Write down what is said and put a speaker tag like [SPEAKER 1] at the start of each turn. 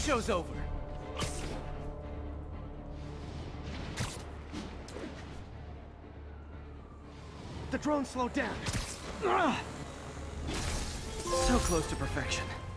[SPEAKER 1] show's over. The drone slowed down. So close to perfection.